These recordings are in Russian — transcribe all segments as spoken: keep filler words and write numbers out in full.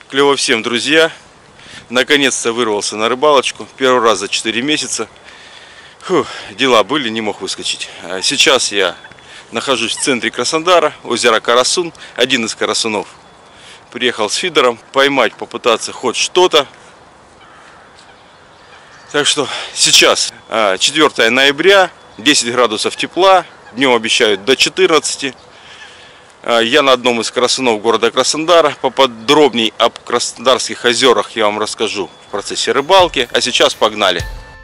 Клево всем, друзья. Наконец-то вырвался на рыбалочку. Первый раз за четыре месяца. Фух, дела были, не мог выскочить. Сейчас я нахожусь в центре Краснодара, озеро Карасун. Один из карасунов. Приехал с фидером поймать, попытаться хоть что-то. Так что сейчас четвёртое ноября, десять градусов тепла. Днем обещают до четырнадцати. Я на одном из карасунов города Краснодара. Поподробней об Краснодарских озерах я вам расскажу в процессе рыбалки. А сейчас погнали!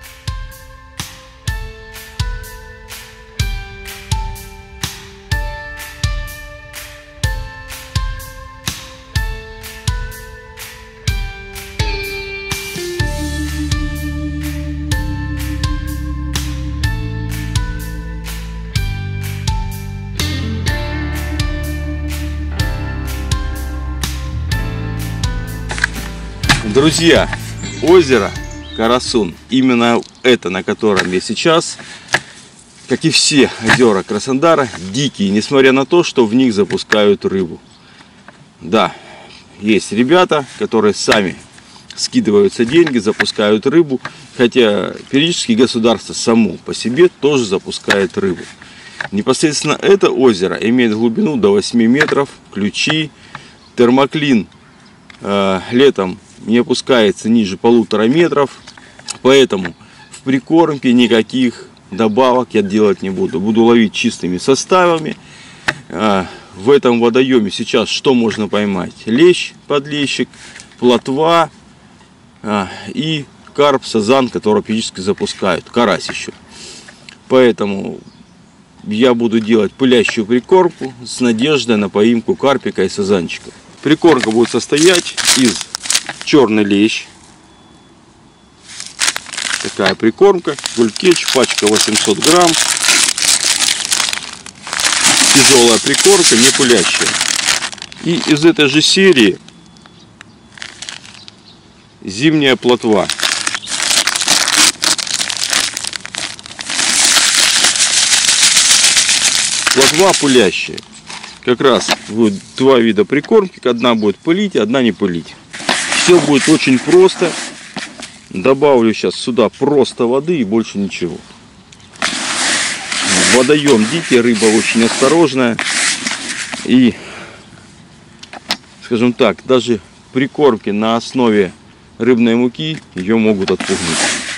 Друзья, озеро Карасун, именно это, на котором я сейчас, как и все озера Краснодара, дикие, несмотря на то, что в них запускают рыбу. Да, есть ребята, которые сами скидываются деньги, запускают рыбу, хотя периодически государство само по себе тоже запускает рыбу. Непосредственно это озеро имеет глубину до восьми метров, ключи, термоклин э, летом не опускается ниже полутора метров, поэтому в прикормке никаких добавок я делать не буду. Буду ловить чистыми составами. В этом водоеме сейчас что можно поймать? Лещ, подлещик, плотва и карп, сазан, который периодически запускают, карась еще. Поэтому я буду делать пылящую прикормку с надеждой на поимку карпика и сазанчика. Прикормка будет состоять из черный лещ, такая прикормка, гулькетч, пачка восемьсот грамм, тяжелая прикормка, не пылящая. И из этой же серии зимняя плотва. Плотва пылящая. Как раз будет два вида прикормки, одна будет пылить, одна не пылить. Все будет очень просто. Добавлю сейчас сюда просто воды и больше ничего. Водоем дикий, рыба очень осторожная. И, скажем так, даже прикормки на основе рыбной муки ее могут отпугнуть.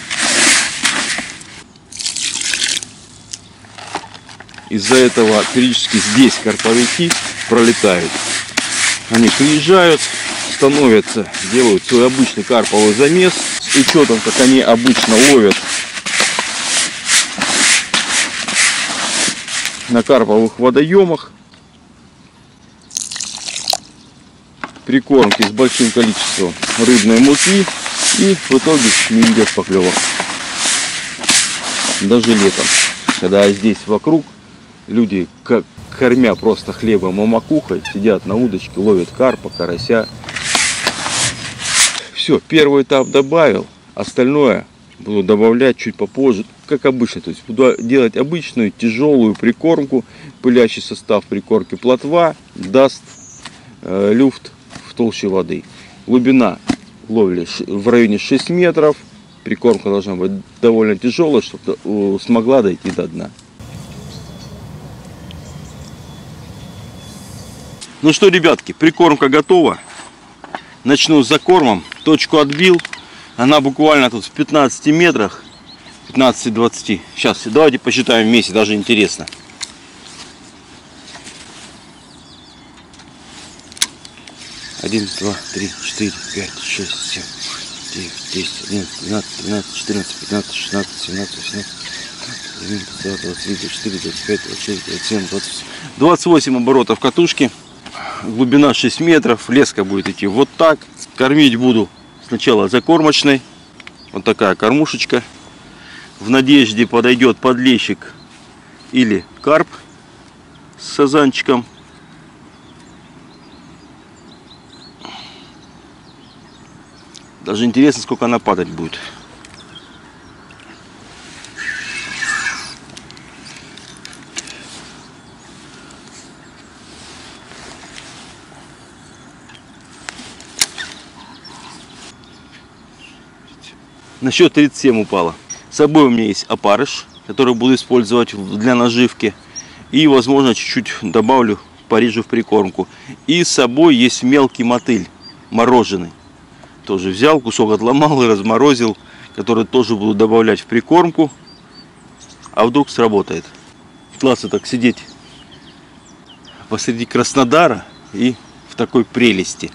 Из-за этого периодически здесь карповики пролетают. Они приезжают, становятся, делают свой обычный карповый замес с учетом, как они обычно ловят на карповых водоемах. Прикормки с большим количеством рыбной муки, и в итоге не идет поклевок. Даже летом, когда здесь вокруг люди, как кормя просто хлебом и макухой, сидят на удочке, ловят карпа, карася. Все, первый этап добавил, остальное буду добавлять чуть попозже, как обычно. То есть буду делать обычную тяжелую прикормку, пылящий состав прикормки плотва даст э, люфт в толще воды. Глубина ловли в районе шести метров, прикормка должна быть довольно тяжелая, чтобы смогла дойти до дна. Ну что, ребятки, прикормка готова. Начну с закормом. Точку отбил. Она буквально тут в пятнадцати метрах. пятнадцати-двадцати. Сейчас, давайте посчитаем вместе, даже интересно. один, два, три, четыре, пять, шесть, семь, девять, десять, одиннадцать, двенадцать, тринадцать, четырнадцать, пятнадцать, шестнадцать, семнадцать, восемнадцать, девятнадцать, двадцать, двадцать три, двадцать четыре, двадцать пять, двадцать шесть, двадцать семь, двадцать. двадцать восемь оборотов катушки. Глубина шесть метров. Леска будет идти вот так. Кормить буду сначала закормочной. Вот такая кормушечка. В надежде подойдет подлещик или карп с сазанчиком. Даже интересно, сколько она падать будет. На счет тридцать семь упала. С собой у меня есть опарыш, который буду использовать для наживки. И, возможно, чуть-чуть добавлю, порежу в прикормку. И с собой есть мелкий мотыль, мороженый. Тоже взял, кусок отломал и разморозил, который тоже буду добавлять в прикормку. А вдруг сработает. Классно так сидеть посреди Краснодара и в такой прелести.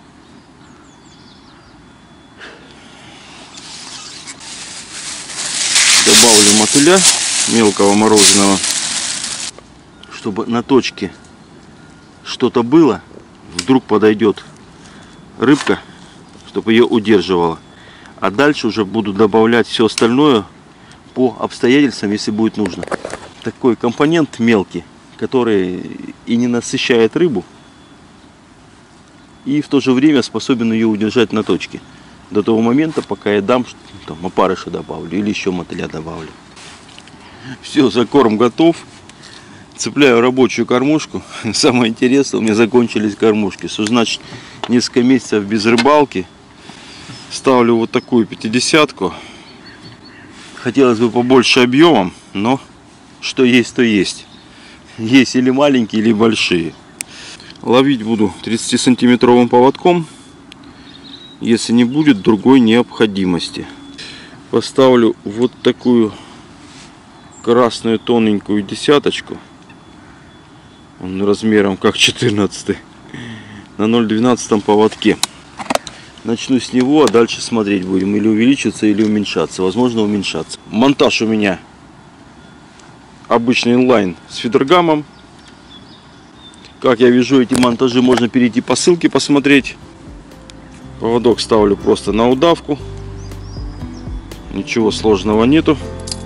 Добавлю мотыля мелкого мороженого, чтобы на точке что-то было. Вдруг подойдет рыбка, чтобы ее удерживала. А дальше уже буду добавлять все остальное по обстоятельствам, если будет нужно. Такой компонент мелкий, который и не насыщает рыбу, и в то же время способен ее удержать на точке до того момента, пока я дам там опарыша добавлю или еще мотыля добавлю. Все, закорм готов. Цепляю рабочую кормушку. Самое интересное, у меня закончились кормушки. Что значит несколько месяцев без рыбалки. Ставлю вот такую пятидесятку. Хотелось бы побольше объемом, но что есть, то есть. Есть или маленькие, или большие. Ловить буду тридцатисантиметровым поводком. Если не будет другой необходимости. Поставлю вот такую красную тоненькую десяточку. Он размером как четырнадцатый. На ноль двенадцать поводке. Начну с него, а дальше смотреть будем. Или увеличиться, или уменьшаться. Возможно, уменьшаться. Монтаж у меня обычный инлайн с фидергамом. Как я вижу, эти монтажи можно перейти по ссылке посмотреть. Поводок ставлю просто на удавку. Ничего сложного нету.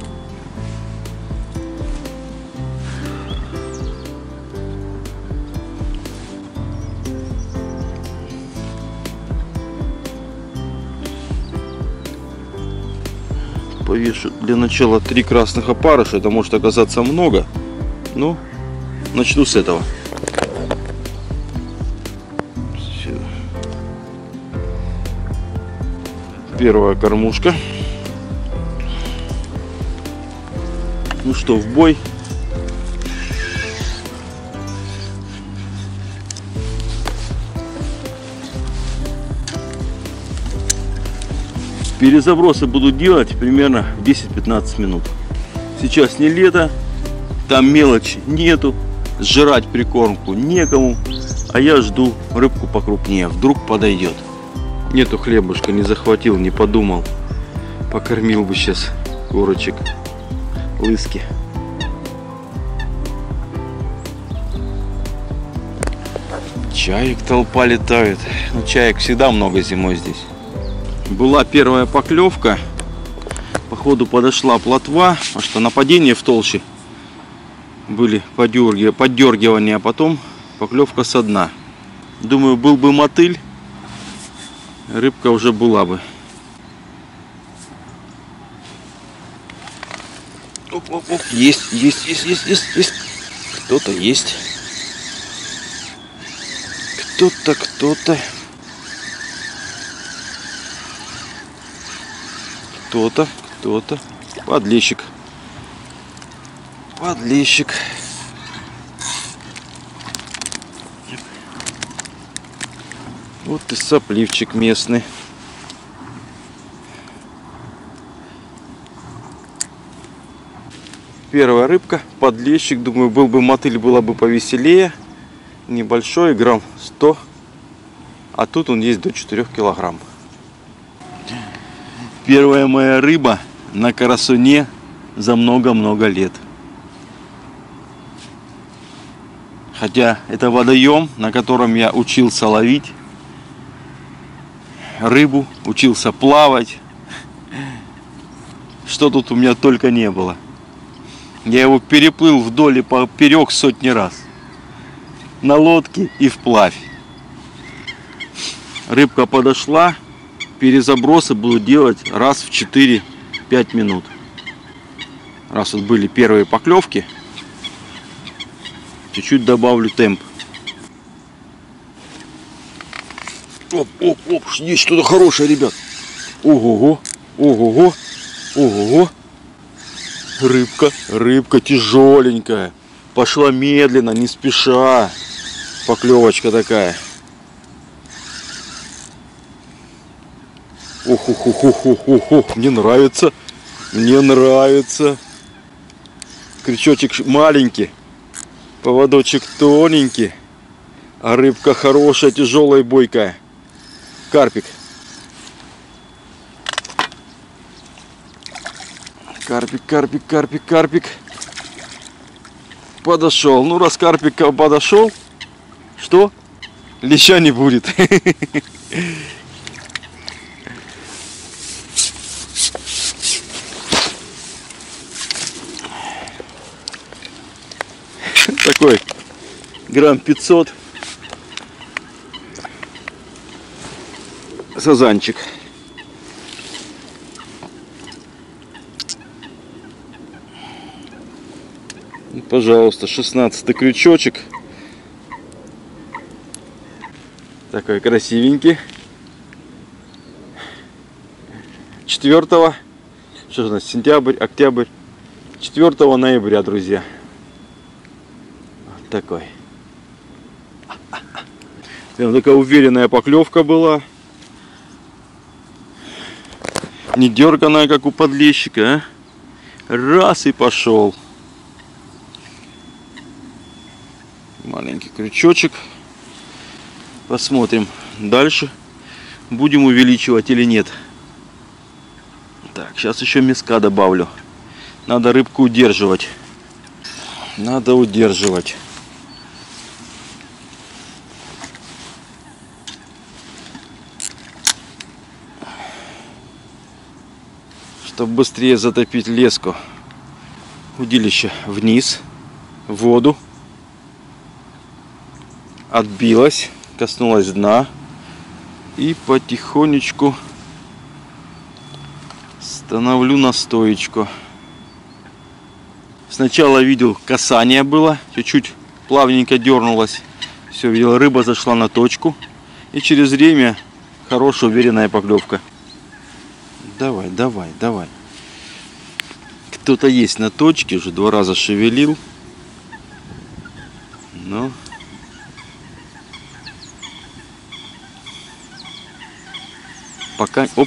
Повешу для начала три красных опарыша. Это может оказаться много, но начну с этого. Все. Первая кормушка. Ну что, в бой. Перезабросы буду делать примерно десять-пятнадцать минут. Сейчас не лето, там мелочи нету, сжирать прикормку некому, а я жду рыбку покрупнее, вдруг подойдет. Нету хлебушка, не захватил, не подумал, покормил бы сейчас курочек, лыски. Чаек толпа летает, ну, чаек всегда много зимой здесь. Была первая поклевка, походу подошла плотва, потому что нападения в толще были подергивания, поддергивания, а потом поклевка со дна. Думаю, был бы мотыль, рыбка уже была бы. Оп, оп, оп. Есть, есть, есть, есть, есть, есть. Кто-то есть. Кто-то, кто-то. Кто-то, кто-то. Подлещик. Подлещик. Вот и сопливчик местный. Первая рыбка, подлещик. Думаю, был бы мотыль, было бы повеселее. Небольшой, грамм сто. А тут он есть до четырёх килограмм. Первая моя рыба на карасуне за много-много лет. Хотя это водоем, на котором я учился ловить рыбу, учился плавать. Что тут у меня только не было. Я его переплыл вдоль и поперек сотни раз. На лодке и вплавь. Рыбка подошла. Перезабросы буду делать раз в четыре-пять минут. Раз вот были первые поклевки, чуть-чуть добавлю темп. Оп, оп, оп, есть что-то хорошее, ребят. Ого-го, Ого-го. Ого-го. Рыбка, рыбка тяжеленькая. Пошла медленно, не спеша. Поклевочка такая. Ох-ох-ох-ох-ох-ох. Мне нравится. Мне нравится. Крючочек маленький. Поводочек тоненький. А рыбка хорошая, тяжелая и бойкая. Карпик. Карпик, карпик, карпик, карпик. Подошел. Ну, раз карпик подошел, что? Леща не будет. Такой грамм пятьсот. Сазанчик. Пожалуйста, шестнадцатый крючочек. Такой красивенький. четвёртого. Что же у нас? Сентябрь, октябрь. четвёртого ноября, друзья. Вот такой. Прям такая уверенная поклевка была. Не дерганая, как у подлещика, а? Раз и пошел. Маленький крючочек. Посмотрим дальше. Будем увеличивать или нет. Так, сейчас еще мяска добавлю. Надо рыбку удерживать. Надо удерживать. Чтобы быстрее затопить леску. Удилище вниз, в воду. Отбилась, коснулась дна. И потихонечку становлю на стоечку. Сначала видел, касание было, чуть-чуть плавненько дернулась. Все, видел, рыба зашла на точку. И через время хорошая уверенная поклевка. Давай, давай, давай. Кто-то есть на точке, уже два раза шевелил. Но пока, оп.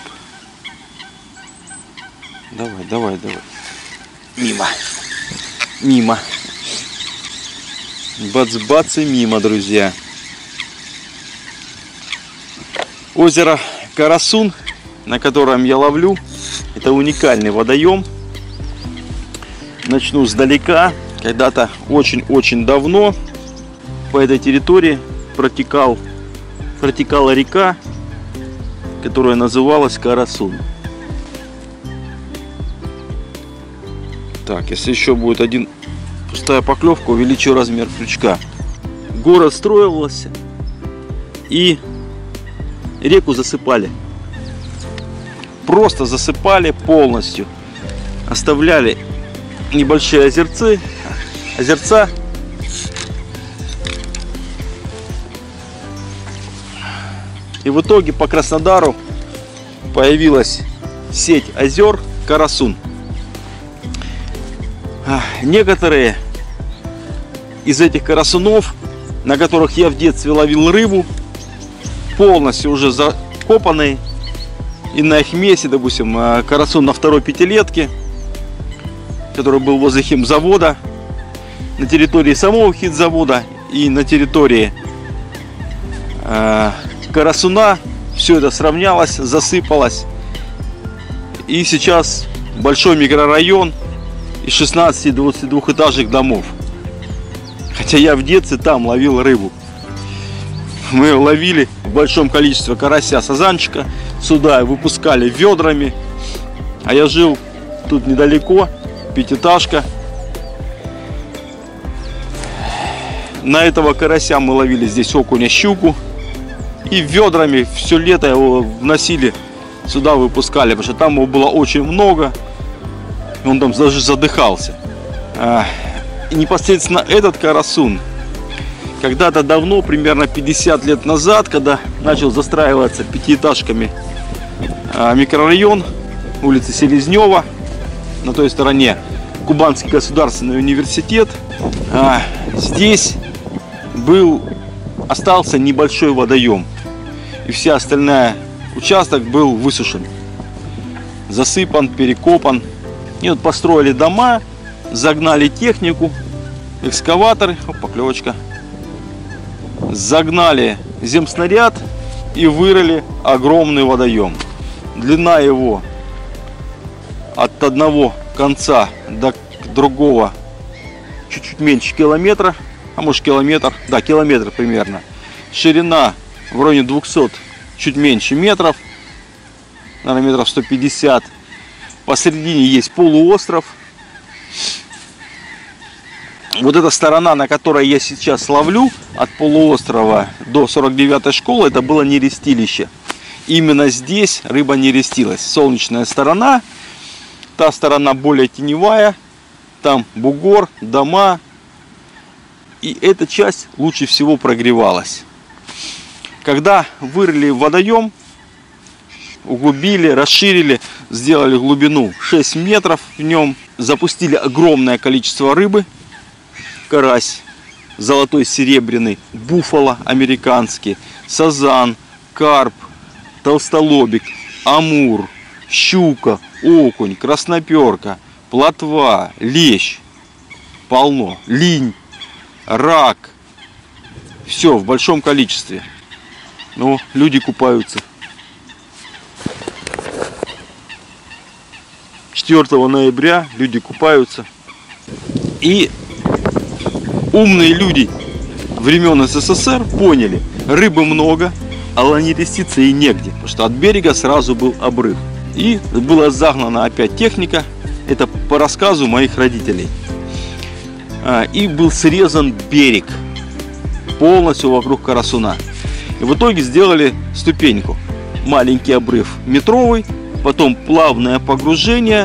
Давай, давай, давай. Мимо. Мимо. Бац-бац и мимо, друзья. Озеро Карасун, на котором я ловлю. Это уникальный водоем. Начну сдалека. Когда-то очень-очень давно по этой территории протекал, протекала река, которая называлась Карасун. Так, если еще будет один пустая поклевка, увеличу размер крючка. Город строился, и реку засыпали. Просто засыпали полностью. Оставляли небольшие озерцы, озерца. И в итоге по Краснодару появилась сеть озер Карасун. Некоторые из этих карасунов, на которых я в детстве ловил рыбу, полностью уже закопанные. И на их месте, допустим, карасун на второй пятилетке, который был возле химзавода, на территории самого химзавода и на территории э, карасуна, все это сравнялось, засыпалось. И сейчас большой микрорайон из шестнадцати-двадцатидвухэтажных домов. Хотя я в детстве там ловил рыбу. Мы ловили в большом количестве карася, сазанчика. Сюда выпускали ведрами. А я жил тут недалеко, пятиэтажка. На этого карася мы ловили здесь окуня, щуку. И ведрами все лето его вносили сюда, выпускали. Потому что там его было очень много. Он там даже задыхался. И непосредственно этот карасун когда-то давно, примерно пятьдесят лет назад, когда начал застраиваться пятиэтажками микрорайон, улицы Селезнева. На той стороне Кубанский государственный университет. А здесь был, остался небольшой водоем. И вся остальная участок был высушен. Засыпан, перекопан. И вот построили дома, загнали технику, экскаваторы, оп, поклевочка, загнали земснаряд и вырыли огромный водоем. Длина его от одного конца до другого чуть-чуть меньше километра, а может километр, да, километр примерно. Ширина в районе двухсот, чуть меньше метров, наверное, метров сто пятьдесят. Посередине есть полуостров. Вот эта сторона, на которой я сейчас ловлю, от полуострова до сорок девятой школы, это было нерестилище. Именно здесь рыба не рестилась. Солнечная сторона, та сторона более теневая, там бугор, дома. И эта часть лучше всего прогревалась. Когда вырыли водоем, углубили, расширили, сделали глубину шесть метров в нем, запустили огромное количество рыбы. Карась золотой, серебряный, буфало американский, сазан, карп, толстолобик, амур, щука, окунь, красноперка, плотва, лещ, полно, линь, рак. Все в большом количестве. Но люди купаются. четвёртого ноября люди купаются. И умные люди времен СССР поняли, рыбы много, а не реститься и негде, потому что от берега сразу был обрыв. И была загнана опять техника, это по рассказу моих родителей. И был срезан берег полностью вокруг Карасуна. И в итоге сделали ступеньку. Маленький обрыв метровый, потом плавное погружение,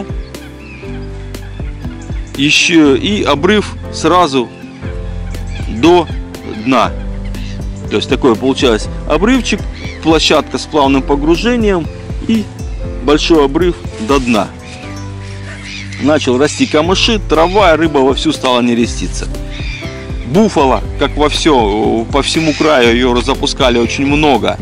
еще и обрыв сразу до дна. То есть такой получается обрывчик, площадка с плавным погружением и большой обрыв до дна. Начал расти камыши, трава, рыба вовсю стала нереститься. Буфало, как во все, по всему краю ее запускали очень много.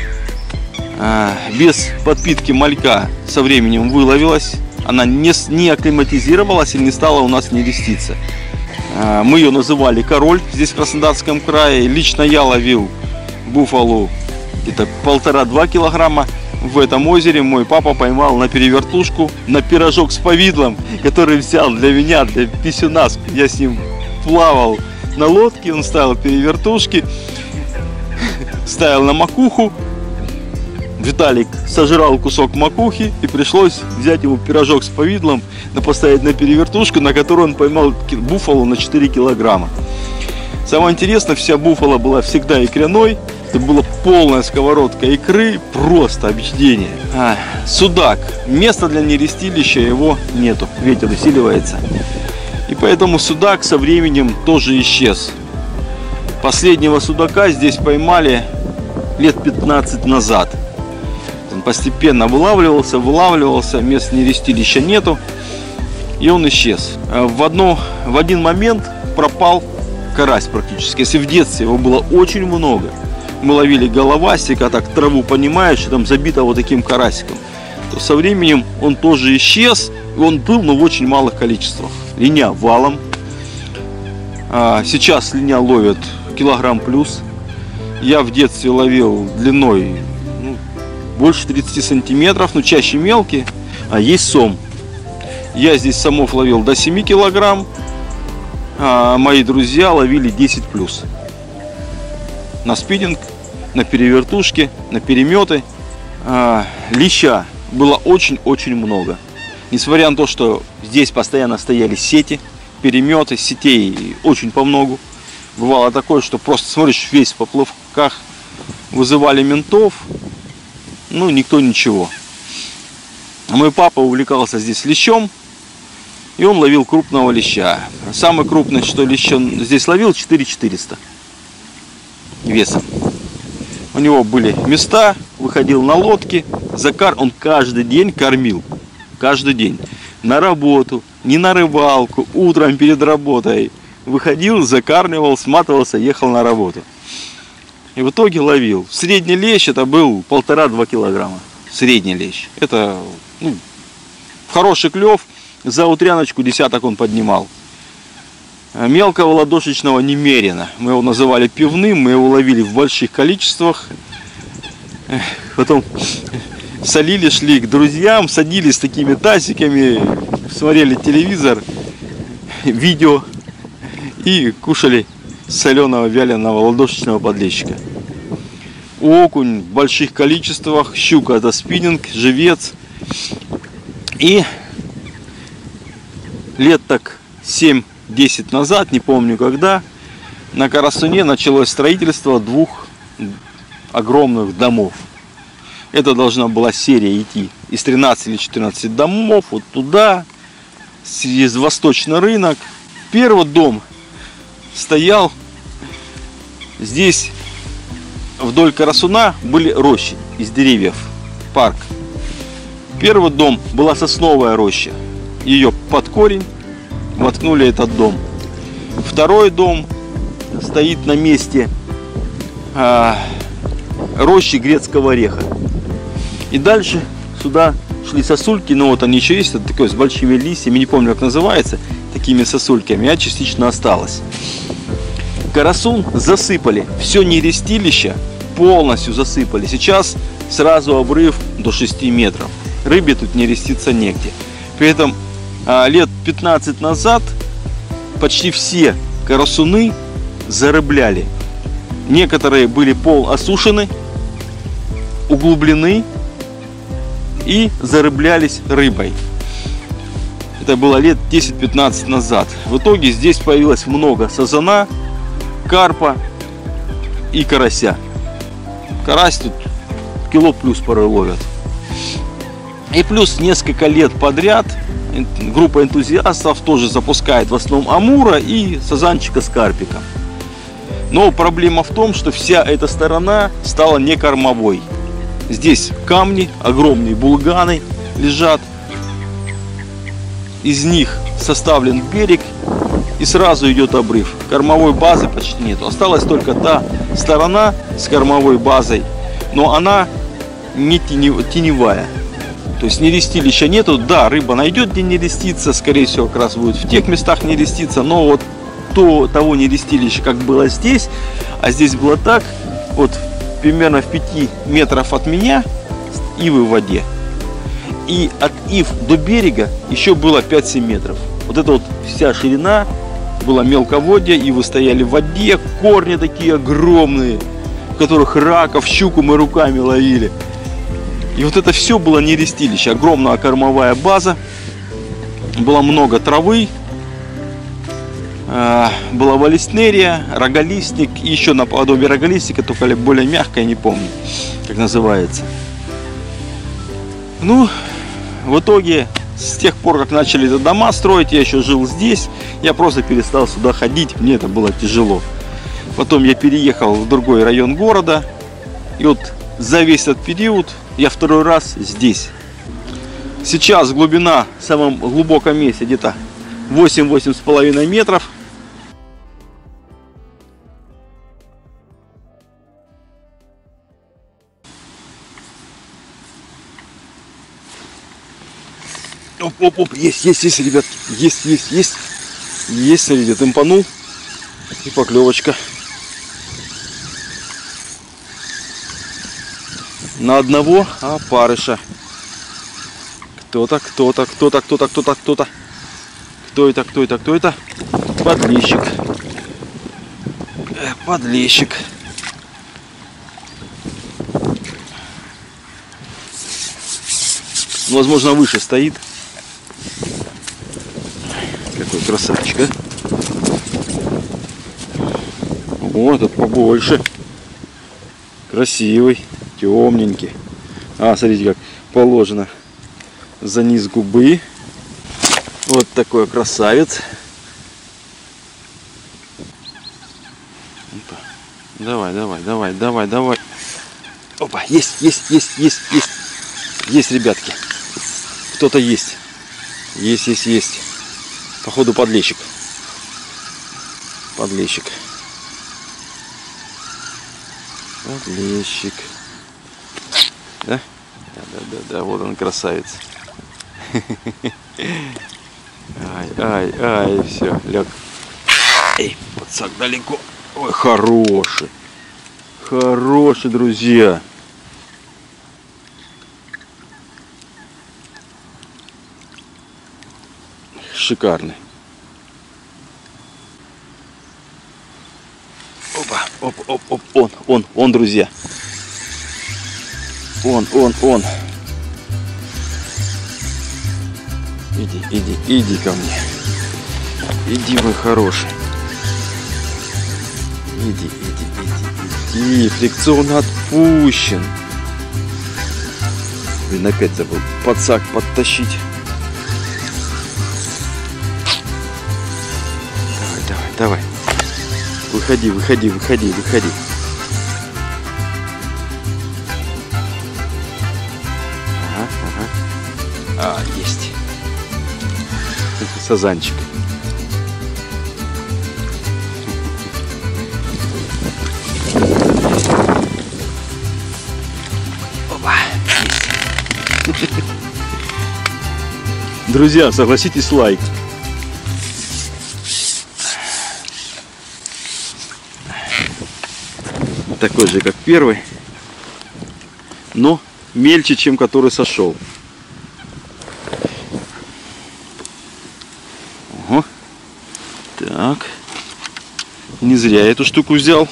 Без подпитки малька со временем выловилась. Она не, не акклиматизировалась и не стала у нас нереститься. Мы ее называли король здесь в Краснодарском крае. Лично я ловил буфалу где-то полтора-два килограмма. В этом озере мой папа поймал на перевертушку, на пирожок с повидлом, который взял для меня, для писюна. Я с ним плавал на лодке, он ставил перевертушки, ставил на макуху. Виталик сожрал кусок макухи, и пришлось взять его пирожок с повидлом, поставить на перевертушку, на которую он поймал буфалу на четыре килограмма. Самое интересное, вся буфала была всегда икряной. Это была полная сковородка икры, просто объедение. А, судак. Места для нерестилища его нету, ветер усиливается. И поэтому судак со временем тоже исчез. Последнего судака здесь поймали лет пятнадцать назад. Он постепенно вылавливался, вылавливался, мест нерестилища нету, и он исчез. В, одно, в один момент пропал карась практически. Если в детстве его было очень много, мы ловили головастика, так траву понимаешь, и там забито вот таким карасиком, то со временем он тоже исчез, и он был, но в очень малых количествах. Линя валом. Сейчас линя ловят килограмм плюс. Я в детстве ловил длиной ну, больше тридцати сантиметров, но чаще мелкие. А есть сом. Я здесь сомов ловил до семи килограмм, а мои друзья ловили десять плюс. На спиннинг, на перевертушки, на переметы. А, леща было очень-очень много. Несмотря на то, что здесь постоянно стояли сети, переметы, сетей очень помногу. Бывало такое, что просто смотришь весь в поплавках, вызывали ментов, ну никто ничего. Мой папа увлекался здесь лещом, и он ловил крупного леща. Самый крупный, что лещ он здесь ловил, четыре тысячи четыреста весом. У него были места, выходил на лодке, закар, он каждый день кормил. каждый день. На работу, не на рыбалку, утром перед работой. Выходил, закармливал, сматывался, ехал на работу. И в итоге ловил. Средний лещ это был полтора-два килограмма. Средний лещ. Это ну, хороший клев. За утряночку десяток он поднимал. Мелкого ладошечного немерено. Мы его называли пивным. Мы его ловили в больших количествах. Потом солили, шли к друзьям, садились с такими тазиками, смотрели телевизор, видео и кушали соленого вяленого ладошечного подлещика. Окунь в больших количествах, щука это спиннинг, живец. И лет так семь-десять назад, не помню когда, на Карасуне началось строительство двух огромных домов. Это должна была серия идти из тринадцати или четырнадцати домов вот туда, через восточный рынок. Первый дом стоял здесь, вдоль Карасуна были рощи из деревьев, парк. Первый дом была сосновая роща, ее под корень воткнули этот дом. Второй дом стоит на месте а, рощи грецкого ореха. И дальше сюда шли сосульки, но вот они еще есть, это такое с большими листьями, не помню как называется, такими сосульками, а частично осталось. Карасун засыпали, все нерестилище полностью засыпали. Сейчас сразу обрыв до шести метров. Рыбе тут нереститься негде. При этом лет пятнадцать назад почти все карасуны зарыбляли. Некоторые были полуосушены, углублены и зарыблялись рыбой. Это было лет десять-пятнадцать назад. В итоге здесь появилось много сазана, карпа и карася. Карась тут кило плюс порой ловят. И плюс несколько лет подряд группа энтузиастов тоже запускает в основном амура и сазанчика с карпиком. Но проблема в том, что вся эта сторона стала не кормовой. Здесь камни, огромные булганы лежат. Из них составлен берег и сразу идет обрыв. Кормовой базы почти нету. Осталась только та сторона с кормовой базой, но она не теневая. То есть нерестилища нету. Да, рыба найдет где нереститься, скорее всего как раз будет в тех местах нереститься, но вот то, того нерестилища как было здесь, а здесь было так, вот примерно в пяти метрах от меня ивы в воде. И от ив до берега еще было пять-семь метров. Вот это вот вся ширина была мелководья, ивы стояли в воде, корни такие огромные, в которых раков, щуку мы руками ловили. И вот это все было нерестилище, огромная кормовая база, было много травы, была валиснерия, роголистник и еще наподобие роголистника, только более мягкая, не помню, как называется. Ну, в итоге, с тех пор, как начали дома строить, я еще жил здесь, я просто перестал сюда ходить, мне это было тяжело. Потом я переехал в другой район города, и вот за весь этот период я второй раз здесь. Сейчас глубина в самом глубоком месте где-то восемь-восемь с половиной метров. Оп-оп-оп, есть, есть, есть, ребят, есть, есть, есть, есть, смотрите, темпанул и поклевочка. На одного опарыша. Кто-то, кто-то, кто-то, кто-то, кто-то, кто-то. Кто это, кто это, кто это? Подлещик. Подлещик. Возможно, выше стоит. Какой красавчик, а? О, этот побольше. Красивый, темненький. А, смотрите, как положено за низ губы. Вот такой красавец. Опа. Давай, давай, давай, давай, давай. Опа, есть, есть, есть, есть, есть. Есть, ребятки. кто-то есть. Есть, есть, есть. Походу подлещик. Подлещик. Подлещик. Да? Да, да, да, да. Вот он, красавец. Ай, ай, ай, все, лег. Эй, подсак далеко. Ой, хороший. Хороший, друзья. Шикарный. Опа, оп, оп, оп, он, он, он, друзья. Он, он, он. Иди, иди, иди ко мне. Иди, мой хороший. Иди, иди, иди, иди. Фрикцион отпущен. Блин, опять забыл подсак подтащить. Давай, давай, давай. Выходи, выходи, выходи, выходи. Ага, ага. А, есть. Это сазанчик. Опа, есть. Друзья, согласитесь, лайк. Такой же, как первый, но мельче, чем который сошел. Ого. Так, не зря я эту штуку взял.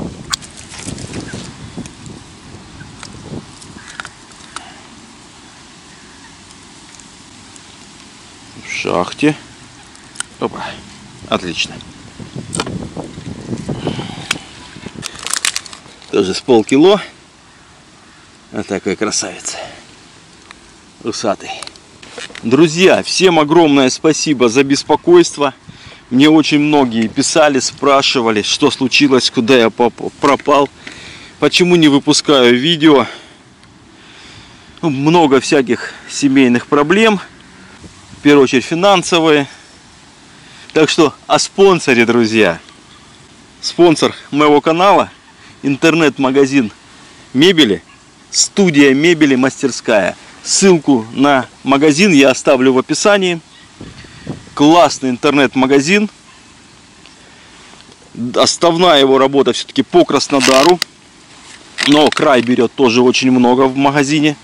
В шахте. Опа, отлично. Тоже с полкило. Вот такой красавец. Усатый. Друзья, всем огромное спасибо за беспокойство. Мне очень многие писали, спрашивали, что случилось, куда я пропал, почему не выпускаю видео. Ну, много всяких семейных проблем. В первую очередь финансовые. Так что о спонсоре, друзья. Спонсор моего канала. Интернет-магазин мебели, студия мебели мастерская. Ссылку на магазин я оставлю в описании. Классный интернет-магазин. Основная его работа все-таки по Краснодару. Но край берет тоже очень много в магазине.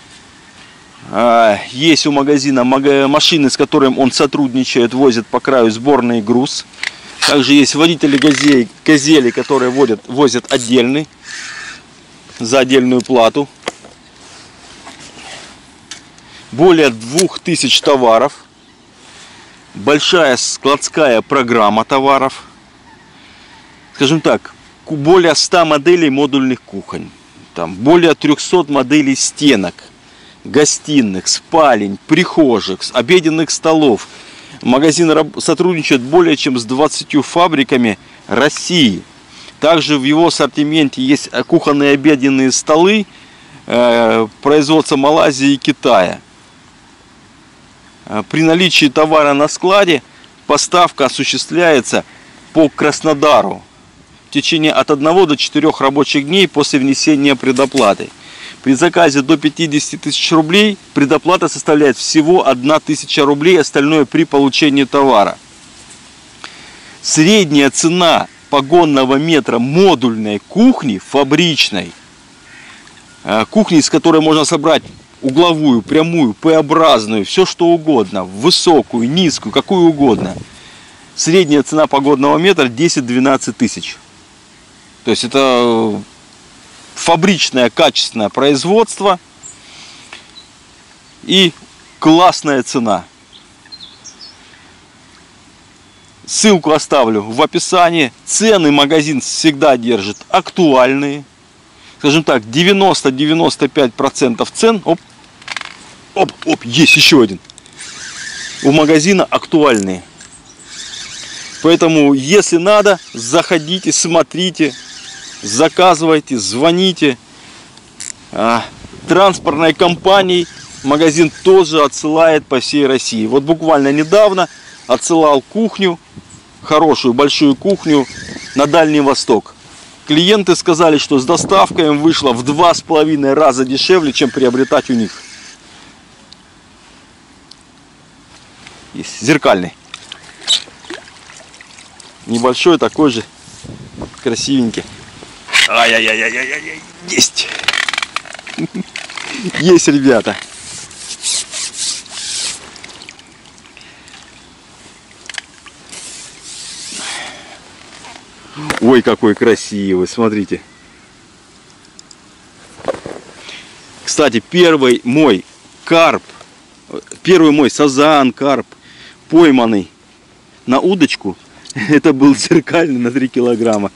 Есть у магазина машины, с которыми он сотрудничает, возят по краю сборный груз. Также есть водители газелей, газели, которые водят, возят отдельный, за отдельную плату. Более двух тысяч товаров. Большая складская программа товаров. Скажем так, более ста моделей модульных кухонь. Там более трёхсот моделей стенок, гостиных, спален, прихожих, обеденных столов. Магазин сотрудничает более чем с двадцатью фабриками России. Также в его ассортименте есть кухонные обеденные столы э, производства Малайзии и Китая. При наличии товара на складе поставка осуществляется по Краснодару в течение от одного до четырёх рабочих дней после внесения предоплаты. При заказе до пятидесяти тысяч рублей предоплата составляет всего одна тысяча рублей, остальное при получении товара. Средняя цена погонного метра модульной кухни, фабричной, кухни, из которой можно собрать угловую, прямую, П-образную, все что угодно, высокую, низкую, какую угодно. Средняя цена погодного метра десять-двенадцать тысяч. То есть это фабричное качественное производство и классная цена. Ссылку оставлю в описании. Цены магазин всегда держит актуальные. Скажем так, девяносто-девяносто пять процентов цен. Оп, оп, оп, есть еще один. У магазина актуальные. Поэтому, если надо, заходите, смотрите. Заказывайте, звоните. Транспортной компании магазин тоже отсылает по всей России. Вот буквально недавно отсылал кухню, хорошую большую кухню на Дальний Восток. Клиенты сказали, что с доставкой им вышло в два с половиной раза дешевле, чем приобретать у них. Есть зеркальный. Небольшой, такой же, красивенький. Ай-яй-яй-яй-яй-яй, есть. Есть, ребята. Ой, какой красивый, смотрите. Кстати, первый мой карп, первый мой сазан, карп, пойманный на удочку, это был зеркальный на три килограмма.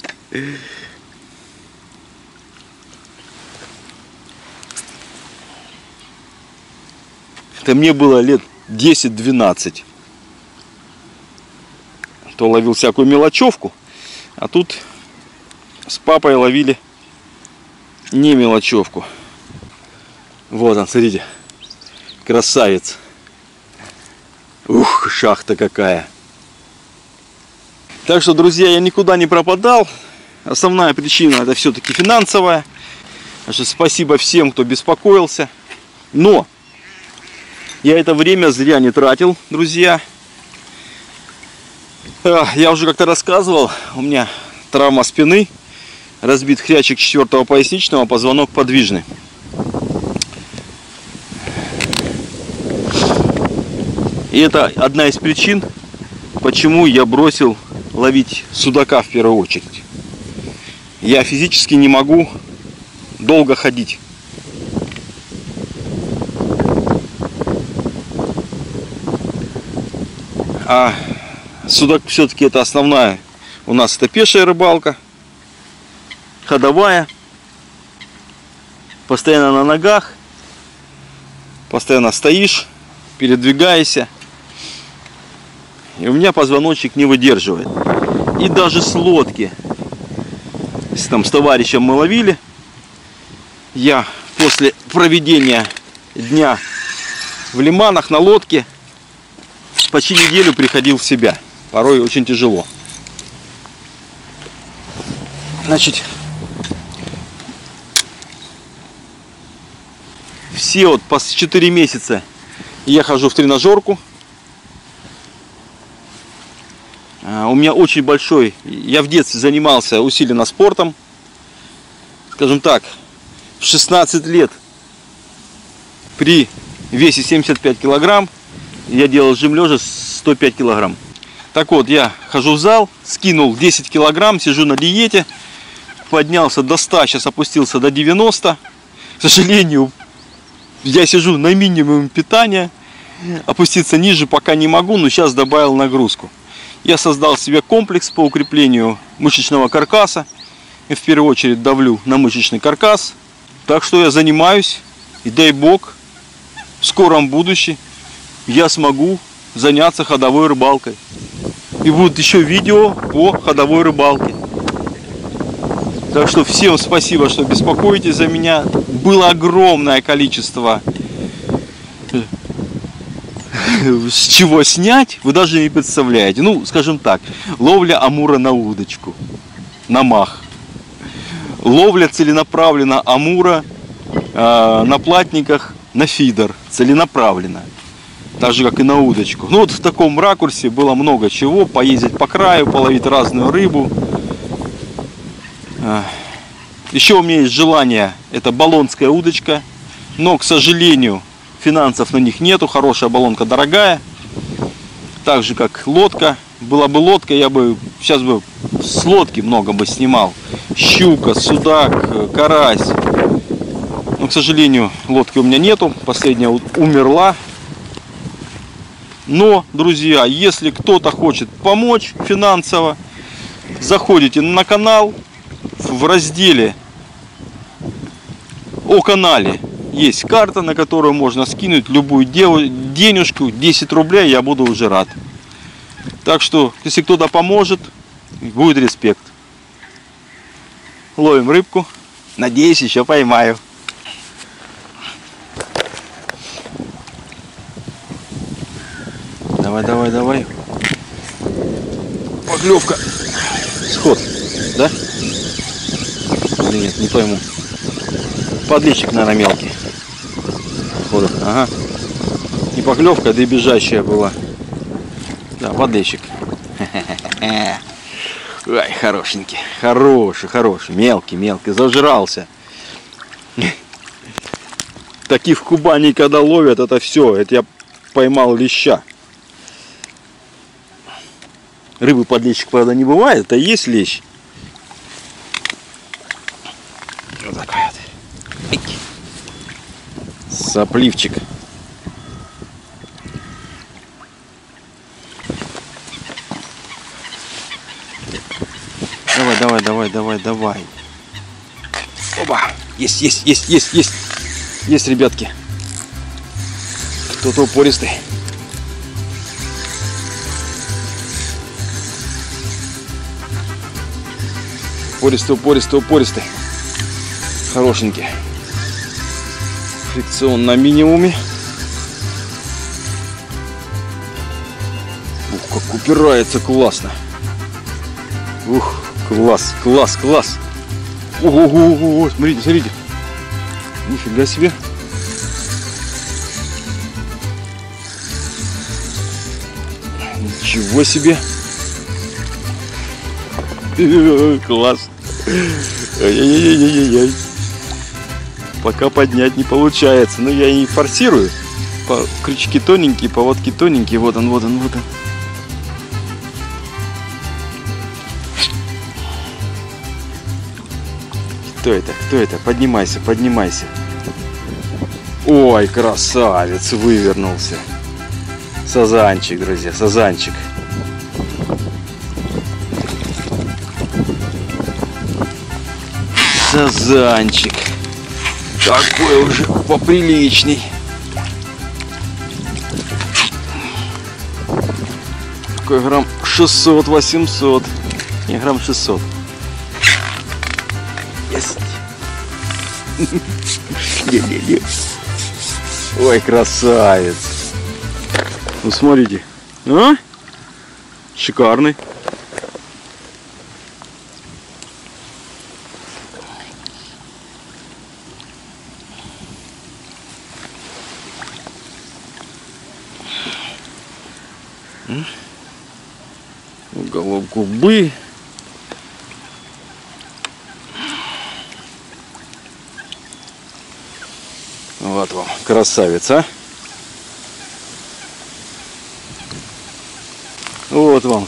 Это мне было лет десять-двенадцать. То ловил всякую мелочевку, а тут с папой ловили не мелочевку. Вот он, смотрите, красавец. Ух, шахта какая. Так что, друзья, я никуда не пропадал. Основная причина это все-таки финансовая. Так что спасибо всем, кто беспокоился. Но я это время зря не тратил, друзья. Я уже как-то рассказывал, у меня травма спины, разбит хрящик четвертого поясничного, позвонок подвижный. И это одна из причин, почему я бросил ловить судака в первую очередь. Я физически не могу долго ходить. А судак все-таки это основная. У нас это пешая рыбалка, ходовая, постоянно на ногах, постоянно стоишь, передвигаешься. И у меня позвоночник не выдерживает. И даже с лодки, если там с товарищем мы ловили, я после проведения дня в лиманах на лодке почти неделю приходил в себя. Порой очень тяжело. Значит, все вот по четыре месяца я хожу в тренажерку. У меня очень большой, я в детстве занимался усиленно спортом. Скажем так, в шестнадцать лет при весе семьдесят пять килограмм я делал жим лежа сто пять килограмм. Так вот, я хожу в зал, скинул десять килограмм, сижу на диете, поднялся до ста, сейчас опустился до девяноста. К сожалению, я сижу на минимуме питания, опуститься ниже пока не могу, но сейчас добавил нагрузку. Я создал себе комплекс по укреплению мышечного каркаса. И в первую очередь давлю на мышечный каркас. Так что я занимаюсь, и дай бог, в скором будущем я смогу заняться ходовой рыбалкой. И будут еще видео по ходовой рыбалке. Так что всем спасибо, что беспокоитесь за меня. Было огромное количество с чего снять, вы даже не представляете. Ну, скажем так, ловля амура на удочку, на мах. Ловля целенаправленно амура э, на платниках на фидер, целенаправленно. Так же, как и на удочку. Ну, вот в таком ракурсе было много чего. Поездить по краю, половить разную рыбу. Еще у меня есть желание, это баллонская удочка. Но, к сожалению, финансов на них нету. Хорошая баллонка дорогая. Так же, как лодка. Была бы лодка, я бы сейчас бы с лодки много бы снимал. Щука, судак, карась. Но, к сожалению, лодки у меня нету. Последняя умерла. Но, друзья, если кто-то хочет помочь финансово, заходите на канал. В разделе о канале есть карта, на которую можно скинуть любую денежку, десять рублей, я буду уже рад. Так что, если кто-то поможет, будет респект. Ловим рыбку. Надеюсь, еще поймаю. Давай, давай, давай. Поклевка. Сход, да? Или нет, не пойму. Подлещик, наверное, мелкий. Сходу, ага. Не поклевка, да и бежащая была. Да, подлещик. Ай, хорошенький. Хороший, хороший. Мелкий, мелкий. Зажрался. Таких в Кубани, когда ловят, это все. Это я поймал леща. Рыбы подлещик, правда, не бывает. Это есть лещ. Вот такой вот. Сопливчик. Давай, давай, давай, давай, давай. Оба! Есть, есть, есть, есть, есть. Есть, ребятки. Кто-то упористый. Упористый, упористый, упористый. Хорошенький. Фрикцион на минимуме. Ух, как упирается классно. Ух, класс, класс, класс. Ого-го-го, смотрите, смотрите. Нифига себе. Ничего себе. Класс. Ай-яй-яй-яй-яй. Пока поднять не получается. Но я и форсирую. Крючки тоненькие, поводки тоненькие. Вот он, вот он, вот он. Кто это? Кто это? Поднимайся, поднимайся. Ой, красавец, вывернулся. Сазанчик, друзья, сазанчик. Сазанчик. Такой уже поприличный. Такой грамм шестьсот-восемьсот. Не, грамм шестьсот. Есть. Ой, красавец. Ну, смотрите. А? Шикарный. Уголок губы. Вот вам, красавец, а? Вот вам.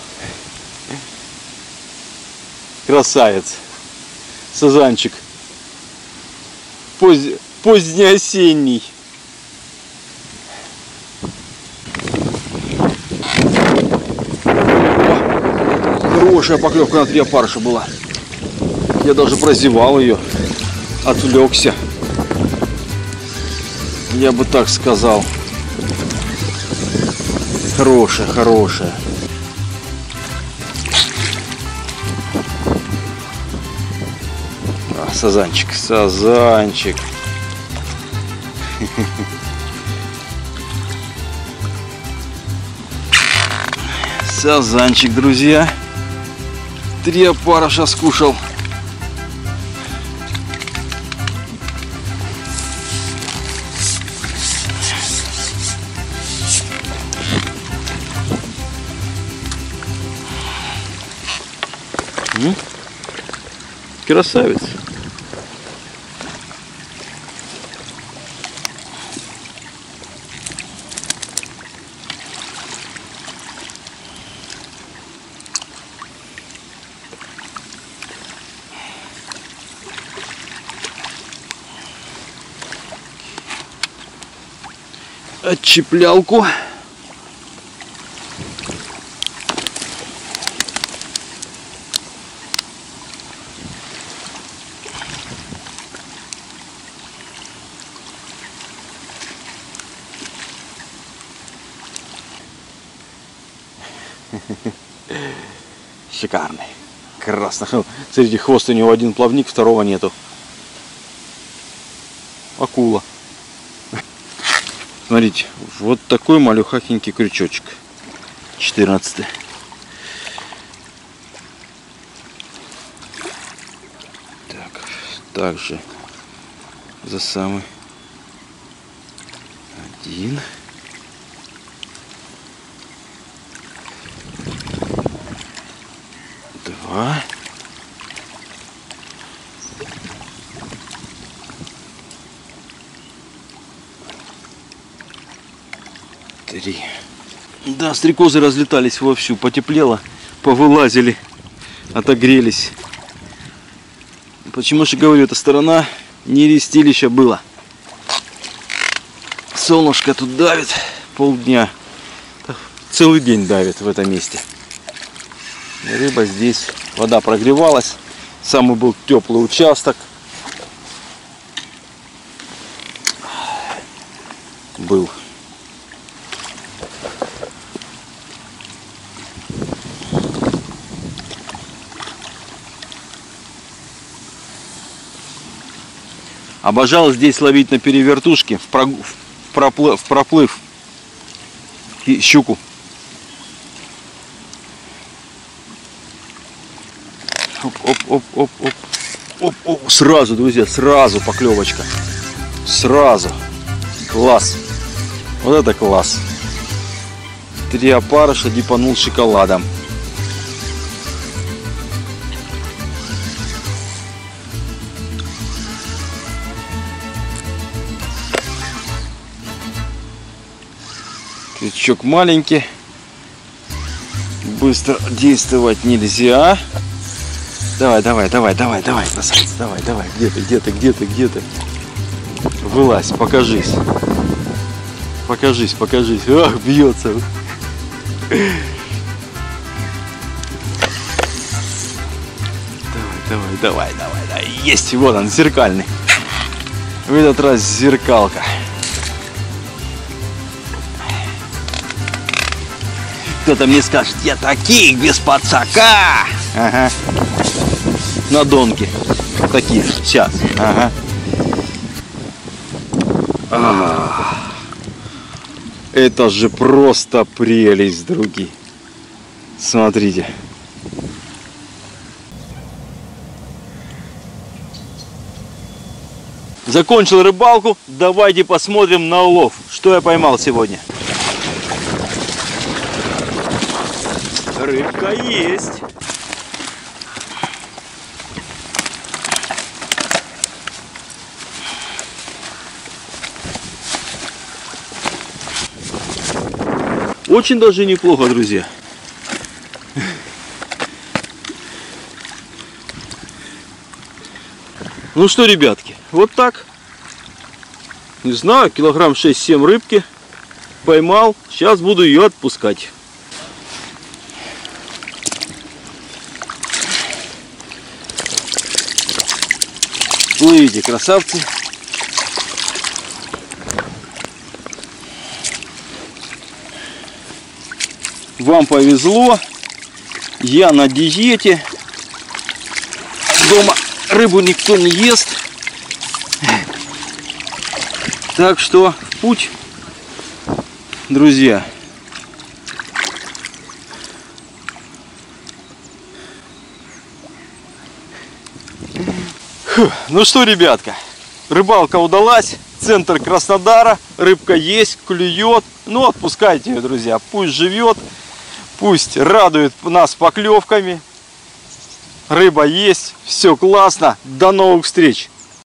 Красавец. Сазанчик. Поз... Позднеосенний. Хорошая поклевка на три опарыша была. Я даже прозевал ее. Отвлекся. Я бы так сказал. Хорошая, хорошая. А, сазанчик, сазанчик. Сазанчик, друзья. Три опарыша скушал. Красавец. Отчеплялку. Шикарный. Красно. Смотрите, хвост у него один плавник, второго нету. Акула. Смотрите, вот такой малюхахенький крючочек. четырнадцатый. Так, также за самый один. Два. Три. Да, стрекозы разлетались вовсю, потеплело, повылазили, отогрелись. Почему же говорю, эта сторона не рестилища было. Солнышко тут давит полдня, целый день давит в этом месте. Рыба здесь, вода прогревалась, самый был теплый участок. Был. Обожал здесь ловить на перевертушке, в, прог... в, проплыв... в проплыв и щуку. Оп, оп, оп, оп, оп. Оп, оп. Сразу, друзья, сразу поклевочка. Сразу. Класс. Вот это класс. Три опарыша дипанул шоколадом. Крючок маленький, быстро действовать нельзя. Давай, давай, давай, давай, давай, красавец, давай, давай, где ты, где ты, где ты, где ты? Вылазь, покажись, покажись, покажись. Ах, бьется. Давай, давай, давай, давай, давай. Есть, вот он, зеркальный. В этот раз зеркалка. Кто-то мне скажет, я таких без подсака. Ага. На донке. Таких. Сейчас. Ага. А-а-а. Это же просто прелесть, други. Смотрите. Закончил рыбалку. Давайте посмотрим на улов. Что я поймал сегодня. Рыбка есть. Очень даже неплохо, друзья. Ну что, ребятки, вот так. Не знаю, килограмм шесть-семь рыбки поймал. Сейчас буду ее отпускать. Плывите, красавцы. Вам повезло. Я на диете. Дома рыбу никто не ест. Так что в путь, друзья. Ну что, ребятка, рыбалка удалась, центр Краснодара, рыбка есть, клюет. Ну, отпускайте ее, друзья, пусть живет, пусть радует нас поклевками. Рыба есть, все классно, до новых встреч!